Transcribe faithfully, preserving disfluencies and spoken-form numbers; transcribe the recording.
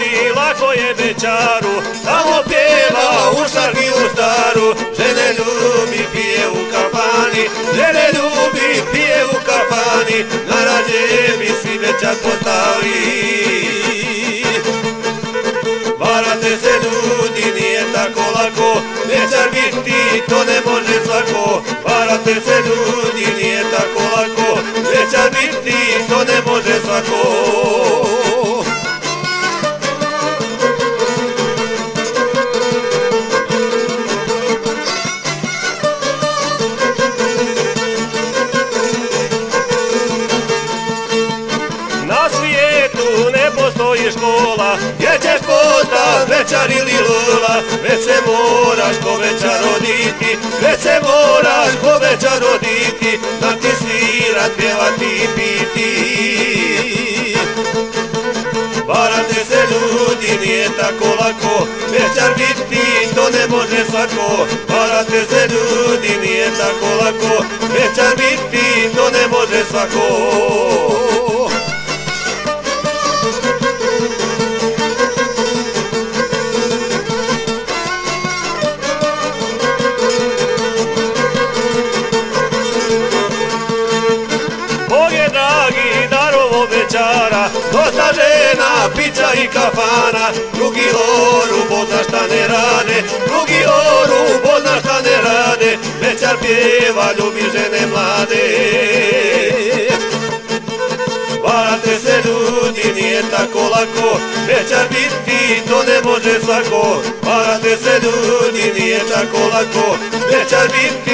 ljudi, lako je bećaru, samo pjeva u šargilu staru. Žene ljubi, pije u kafani, žene ljubi, pije u kafani, na rađe bi svi bećar postali. Varate se ljudi, nije tako lako, bećar biti to ne može svako. Varate se ljudi, nije tako lako, bećar biti to ne može svako. Na svijetu ne postoji škola gdje ćeš postat bećar ili lula, već se moraš ko bećar roditi, već se moraš ko bećar roditi, znati svirat, pjevati i piti. Varate se ljudi, nije tako lako, bećar biti to ne može svako. Varate se ljudi, nije tako lako, bećar biti to ne može svako. Bog je dragi darovo bećara, dosta žena, pića i kafana. Drugi oru, Bog zna šta ne rade, drugi oru, Bog zna šta ne rade. Bećar pjeva, ljubi žene mlade. Varate se ljudi, nije tako lako, bećar biti to ne može svako. Varate se ljudi, nije tako lako, bećar biti